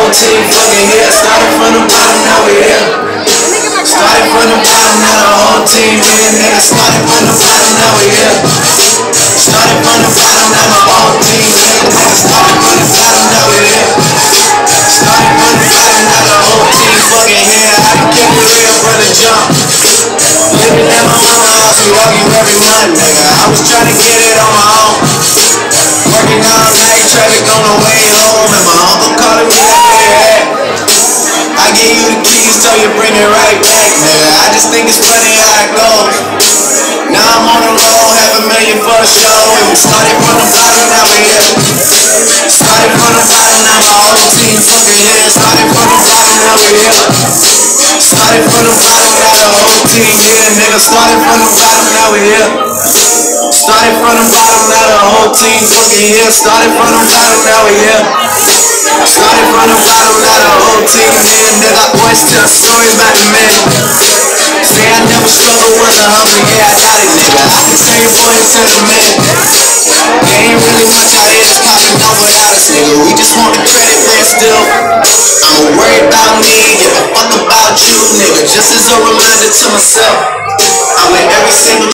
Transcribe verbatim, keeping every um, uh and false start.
whole team fucking here. Started from the bottom, now we here. Started from the bottom, now the whole team here, nigga. Started from the bottom, now we here. Started from the bottom, now the whole team here, nigga. Started from the bottom, now we here. Started from the bottom, now the whole team fucking here. I can keep it real from the jump. Living at my mama's house, we argue every month, nigga. I was trying to get it on my own. Working all night, traffic on the way home, and my uncle calling me like, hey, I gave you the keys, so you bring it right back, nigga. I just think it's funny how it goes. Now I'm on the road, half a million for a show, and we started from the bottom, now we here. Started from the bottom, now my whole team fucking here. Started from the bottom, now we here. Started from the bottom, now the whole team here, nigga. Started from the bottom, now we here. Started from the bottom, now the whole team fucking here. Started from the bottom, now we here. Started from the bottom, now the whole team here, nigga. Always tell stories about the man. Say I never struggled, wasn't hungry, yeah I got it, nigga. I can tell you boy into the man. There ain't really much out here that's popping off without us, nigga. We just want the credit, man, still. I'ma worry about me, give a fuck about you, nigga. Just as a reminder to myself, I'm with every single